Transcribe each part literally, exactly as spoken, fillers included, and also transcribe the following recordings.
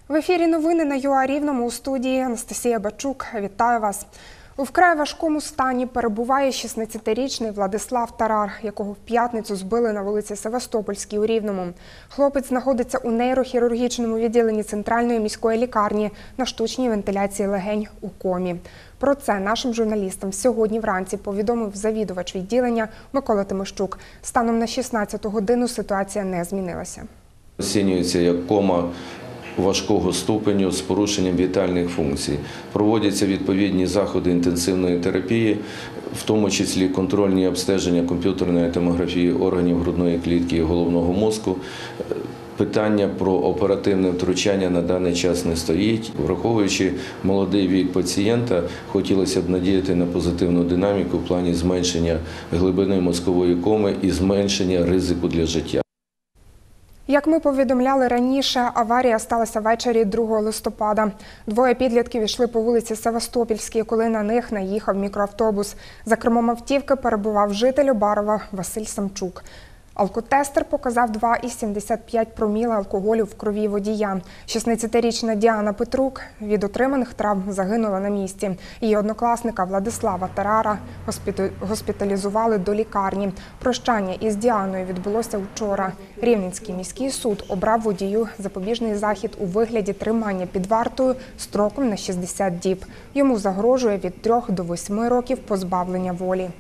В ефірі новини на ЮА Рівному, у студії Анастасія Бачук. Вітаю вас. У вкрай важкому стані перебуває шістнадцятирічний Владислав Тарар, якого в п'ятницю збили на вулиці Севастопольській у Рівному. Хлопець знаходиться у нейрохірургічному відділенні Центральної міської лікарні на штучній вентиляції легень у комі. Про це нашим журналістам сьогодні вранці повідомив завідувач відділення Микола Тимощук. Станом на шістнадцяту годину ситуація не змінилася. Оцінюється як кома важкого ступеню з порушенням вітальних функцій. Проводяться відповідні заходи інтенсивної терапії, в тому числі контрольні обстеження комп'ютерної томографії органів грудної клітки і головного мозку. Питання про оперативне втручання на даний час не стоїть. Враховуючи молодий вік пацієнта, хотілося б надіяти на позитивну динаміку в плані зменшення глибини мозкової коми і зменшення ризику для життя. Як ми повідомляли раніше, аварія сталася ввечері другого листопада. Двоє підлітків йшли по вулиці Севастопольській, коли на них наїхав мікроавтобус. За кермом автівки перебував житель Обарова Василь Самчук. Алкотестер показав два цілих сімдесят п'ять проміла алкоголю в крові водія. шістнадцятирічна Діана Петрук від отриманих травм загинула на місці. Її однокласника Владислава Тарара госпіталізували до лікарні. Прощання із Діаною відбулося вчора. Рівненський міський суд обрав водію запобіжний захід у вигляді тримання під вартою строком на шістдесят діб. Йому загрожує від трьох до восьми років позбавлення волі.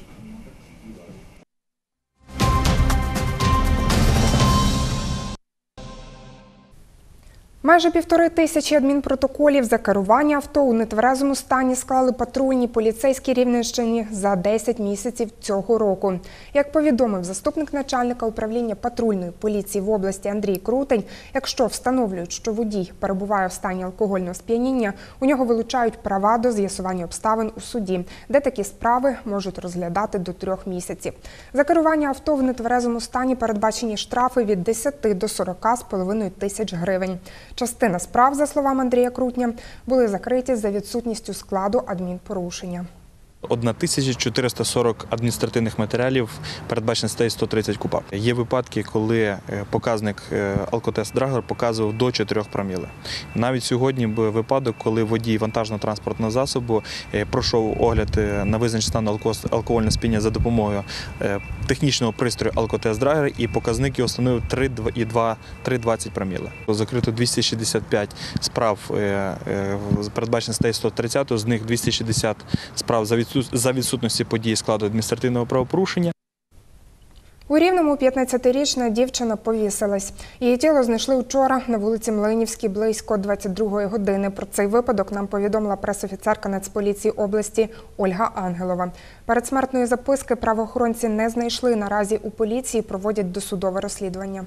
Майже півтори тисячі адмінпротоколів за керування авто у нетверезому стані склали патрульні поліцейські Рівненщині за десять місяців цього року. Як повідомив заступник начальника управління патрульної поліції в області Андрій Крутень, якщо встановлюють, що водій перебуває в стані алкогольного сп'яніння, у нього вилучають права до з'ясування обставин у суді, де такі справи можуть розглядати до трьох місяців. За керування авто в нетверезому стані передбачені штрафи від десяти до сорока з половиною тисяч гривень. Частина справ, за словами Андрія Крутня, були закриті за відсутністю складу адмінпорушення. тисяча чотириста сорок адміністративних матеріалів передбачено статтею сто тридцять КУпАП. Є випадки, коли показник алкотест-драгер показував до чотирьох проміле. Навіть сьогодні був випадок, коли водій вантажного транспортного засобу пройшов огляд на визначення стану алкогольного сп'яніння за допомогою технічного пристрою алкотест-драгер, і показник його становив три цілих двадцять проміле. Закрито двісті шістдесят п'ять справ, передбачено статтею сто тридцять, з них двісті шістдесят справ за за відсутності події складу адміністративного правопорушення. У Рівному п'ятнадцятирічна дівчина повісилась. Її тіло знайшли вчора на вулиці Млинівській близько двадцять другої години. Про цей випадок нам повідомила прес-офіцерка Нацполіції області Ольга Ангелова. Передсмертної записки правоохоронці не знайшли. Наразі у поліції проводять досудове розслідування.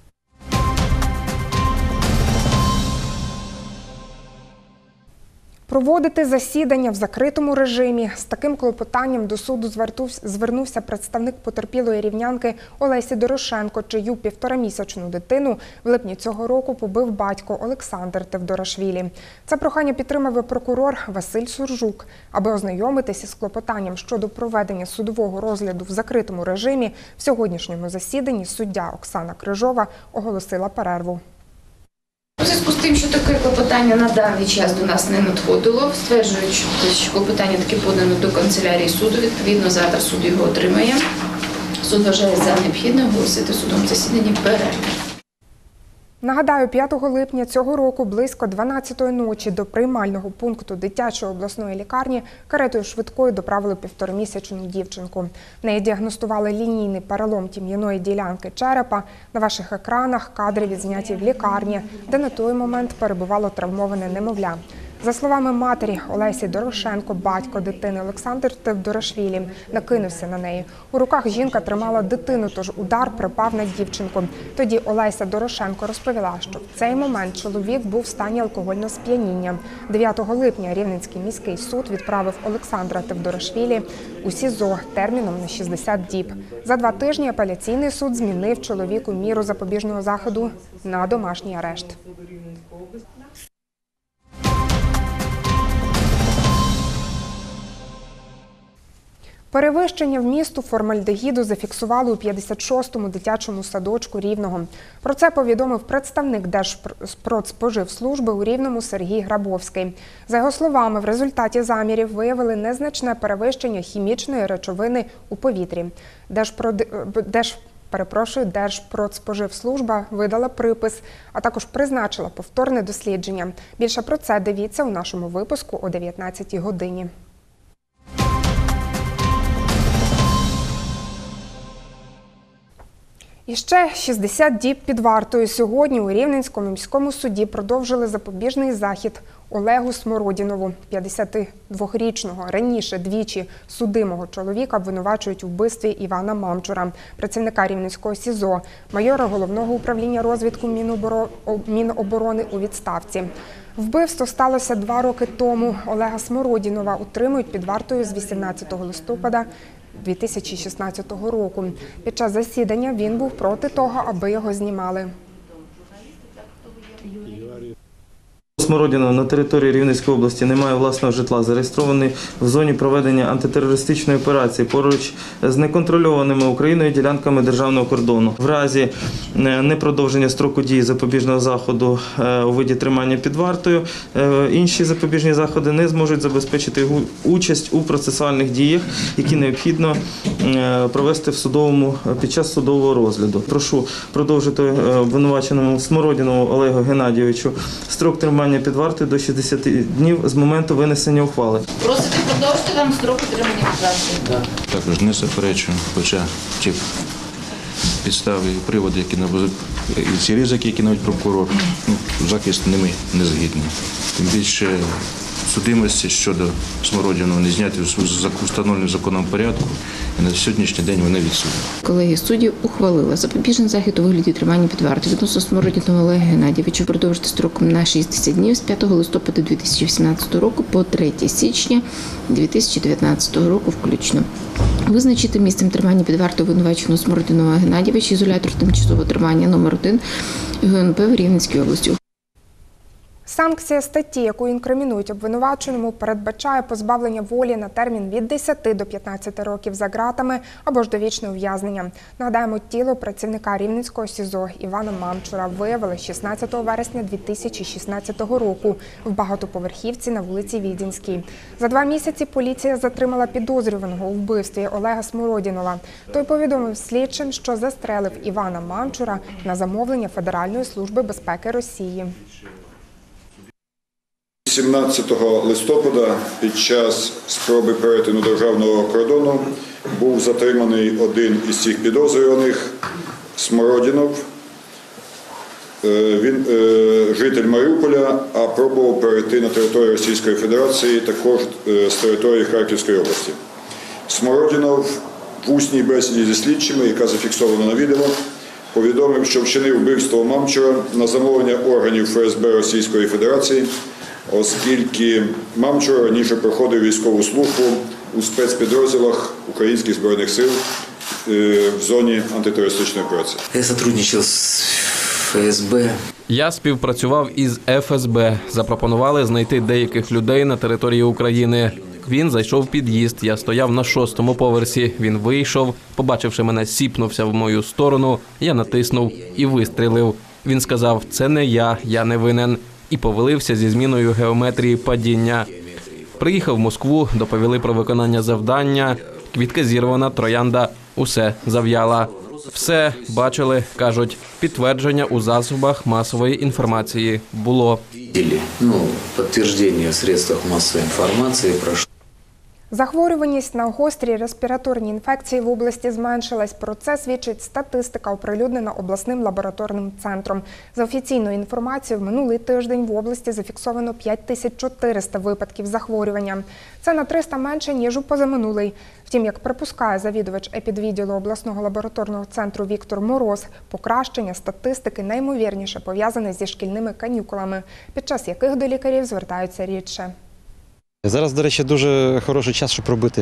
Проводити засідання в закритому режимі. З таким клопотанням до суду звернувся представник потерпілої рівнянки Олесі Дорошенко, чию півторамісячну дитину в липні цього року побив батько Олександр Тевдорашвілі. Це прохання підтримав і прокурор Василь Суржук. Аби ознайомитися з клопотанням щодо проведення судового розгляду в закритому режимі, в сьогоднішньому засіданні суддя Оксана Крижова оголосила перерву. У зв'язку з тим, що таке клопотання на даний час до нас не надходило, стверджують, що клопотання таки подано до канцелярії суду, відповідно завтра суд його отримає. Суд вважає за необхідне оголосити судом засіданні перерву. Нагадаю, п'ятого липня цього року близько дванадцятої ночі до приймального пункту дитячої обласної лікарні каретою швидкою доправили півторамісячну дівчинку. В неї діагностували лінійний перелом тім'яної ділянки черепа. На ваших екранах кадри відзняті в лікарні, де на той момент перебувало травмоване немовля. За словами матері Олесі Дорошенко, батько дитини Олександр Тевдорашвілі накинувся на неї. У руках жінка тримала дитину, тож удар припав на дівчинку. Тоді Олеся Дорошенко розповіла, що в цей момент чоловік був в стані алкогольного сп'яніння. дев'ятого липня Рівненський міський суд відправив Олександра Тевдорашвілі у СІЗО терміном на шістдесят діб. За два тижні апеляційний суд змінив чоловіку міру запобіжного заходу на домашній арешт. Перевищення вмісту формальдегіду зафіксували у п'ятдесят шостому дитячому садочку Рівного. Про це повідомив представник Держпродспоживслужби у Рівному Сергій Грабовський. За його словами, в результаті замірів виявили незначне перевищення хімічної речовини у повітрі. Держпрод... Держ... Перепрошую, Держпродспоживслужба видала припис, а також призначила повторне дослідження. Більше про це дивіться у нашому випуску о дев'ятнадцятій годині. І ще шістдесят діб під вартою. Сьогодні у Рівненському міському суді продовжили запобіжний захід Олегу Смородінову, п'ятдесятидвохрічного, раніше двічі судимого чоловіка обвинувачують у вбивстві Івана Мамчура, працівника Рівненського СІЗО, майора Головного управління розвідку Міноборони у відставці. Вбивство сталося два роки тому. Олега Смородінова утримують під вартою з вісімнадцятого листопада дві тисячі шістнадцятого року. Під час засідання він був проти того, аби його знімали. Смородінов на території Рівненської області не має власного житла, зареєстрований в зоні проведення антитерористичної операції поруч з неконтрольованими Україною ділянками державного кордону. В разі непродовження строку дії запобіжного заходу у виді тримання під вартою, інші запобіжні заходи не зможуть забезпечити участь у процесуальних діях, які необхідно провести в судовому, під час судового розгляду. Прошу продовжити обвинуваченому Смородінову Олегу Геннадійовичу строк тримання під вартою до шістдесят днів з моменту винесення ухвали. Просите продовжити вам строк утримання під вартою? Також не заперечую, хоча ті підстави і приводи, які наводить, і ці ризики, які наводить прокурор, ну, захист ними не згідний. Тим більше судимості щодо Смородіного не зняті в встановленому законом порядку, і на сьогоднішній день вони відсутні. Колегія суддів ухвалила запобіжний захід у вигляді тримання під вартою відносно Смородіного Олега Геннадійовича продовжити строком на шістдесят днів з п'ятого листопада дві тисячі вісімнадцятого року по третє січня дві тисячі дев'ятнадцятого року включно. Визначити місцем тримання під вартою обвинуваченого Смородіного Геннадійовича ізолятор тимчасового тримання номер один ГНП в Рівненській області. Санкція статті, яку інкримінують обвинуваченому, передбачає позбавлення волі на термін від десяти до п'ятнадцяти років за ґратами або ж довічне ув'язнення. Нагадаємо, тіло працівника Рівненського СІЗО Івана Мамчура виявили шістнадцятого вересня дві тисячі шістнадцятого року в багатоповерхівці на вулиці Відінській. За два місяці поліція затримала підозрюваного у вбивстві Олега Смородінова. Той повідомив слідчим, що застрелив Івана Мамчура на замовлення Федеральної служби безпеки Росії. сімнадцятого листопада під час спроби перетину державного кордону був затриманий один із цих підозрюваних – Смородінов. Він житель Маріуполя, а пробував перейти на територію Російської Федерації, також з території Харківської області. Смородінов в усній бесіді зі слідчими, яка зафіксована на відео, повідомив, що вчинив вбивство Мамчура на замовлення органів Ф С Б Російської Федерації, оскільки Мамчур раніше проходив військову службу у спецпідрозділах Українських Збройних Сил в зоні антитерористичної операції. Я сотрудничав з Ф С Б. Я співпрацював із Ф С Б. Запропонували знайти деяких людей на території України. Він зайшов в під'їзд, я стояв на шостому поверсі. Він вийшов, побачивши мене, сіпнувся в мою сторону, я натиснув і вистрілив. Він сказав, це не я, я не винен. І повелився зі зміною геометрії падіння. Приїхав в Москву, доповіли про виконання завдання. Квітка зірвана, троянда, усе зав'яла. Все бачили, кажуть, підтвердження у засобах масової інформації було. Ну, підтвердження в средствах масової інформації пройшло. Захворюваність на гострі респіраторні інфекції в області зменшилась. Про це свідчить статистика, оприлюднена обласним лабораторним центром. За офіційною інформацією, в минулий тиждень в області зафіксовано п'ять тисяч чотириста випадків захворювання. Це на триста менше, ніж у позаминулий. Втім, як припускає завідувач епідвідділу обласного лабораторного центру Віктор Мороз, покращення статистики найімовірніше пов'язане зі шкільними канікулами, під час яких до лікарів звертаються рідше. Зараз, до речі, дуже хороший час, щоб робити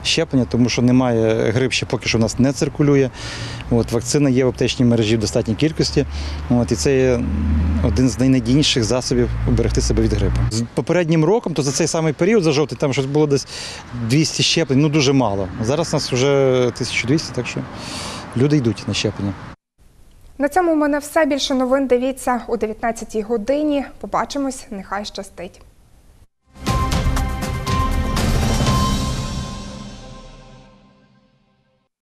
щеплення, тому що немає, грип ще поки що у нас не циркулює. От, вакцина є в аптечній мережі в достатній кількості. От, і це є один з найнадійніших засобів уберегти себе від грипу. З попереднім роком, то за цей самий період, за жовтий, там щось було десь двісті щеплень, ну дуже мало. Зараз у нас вже тисяча двісті, так що люди йдуть на щеплення. На цьому у мене все. Більше новин дивіться о дев'ятнадцятій годині. Побачимось. Нехай щастить.